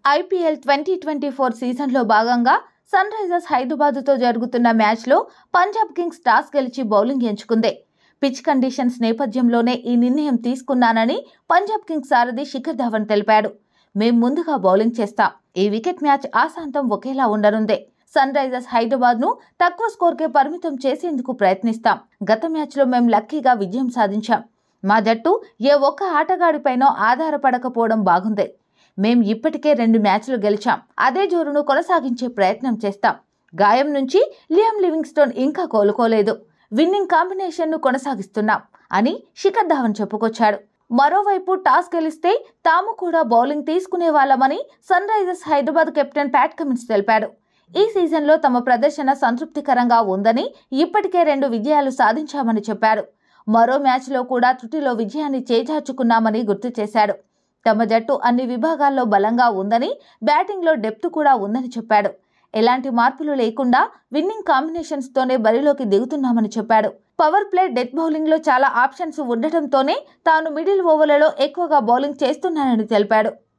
IPL 2024 సీజన్లో భాగంగా sun Risers హైదరాబాద్తో జరుగుతున్న మ్యాచ్లో పంజాబ్ కింగ్స్ టాస్ గెలిచి బౌలింగ్ ఎంచుకుంది. పిచ్ కండిషన్స్ నేపథ్యంలోనే ఈ నిర్ణయం తీసుకున్నానని పంజాబ్ కింగ్స్ సారథి శిఖర్ ధవన్ తెలిపాడు. మేం ముందుగా బౌలింగ్ చేస్తాం. ఈ వికెట్ మ్యాచ్ ఆశాంతం ఒకేలా ఉండనుంది. సన్ రైజర్స్ హైదరాబాద్ను తక్కువ స్కోర్కే పరిమితం చేసేందుకు ప్రయత్నిస్తాం. గత మ్యాచ్లో మేం లక్కీగా విజయం సాధించాం. మా జట్టు ఏ ఒక్క ఆటగాడిపైనో ఆధారపడకపోవడం బాగుంది. మేం ఇప్పటికే 2 మ్యాచ్లు గెలిచాం. అదే జోరును కొనసాగించే ప్రయత్నం చేస్తాం. గాయం నుంచి లియామ్ లివింగ్స్టోన్ ఇంకా కోలుకోలేదు. విన్నింగ్ కాంబినేషన్ను కొనసాగిస్తున్నాం అని శిఖర్ ధవన్ చెప్పుకొచ్చాడు. మరోవైపు టాస్ గెలిస్తే తాము కూడా బౌలింగ్ తీసుకునే వాళ్ళమని Sunrisers Hyderabad captain Pat Cummins తెలిపాడు. ఈ సీజన్లో తమ ప్రదర్శన సంతృప్తికరంగా ఉందని, ఇప్పటికే 2 విజయాలు సాధించామని చెప్పారు. మరో మ్యాచ్లో కూడా త్రుటిలో విజయాన్ని చేజార్చుకున్నామని గుర్తు చేశాడు. తమ జట్టు అన్ని విభాగాల్లో బలంగా ఉందని, బ్యాటింగ్లో డెప్త్ కూడా ఉందని చెప్పాడు. ఎలాంటి మార్పులు లేకుండా విన్నింగ్ కాంబినేషన్స్తోనే బరిలోకి దిగుతున్నామని చెప్పాడు. పవర్ ప్లే, డెత్ బౌలింగ్లో చాలా ఆప్షన్స్ ఉండటంతోనే తాను మిడిల్ ఓవర్లలో ఎక్కువగా బౌలింగ్ చేస్తున్నానని తెలిపాడు.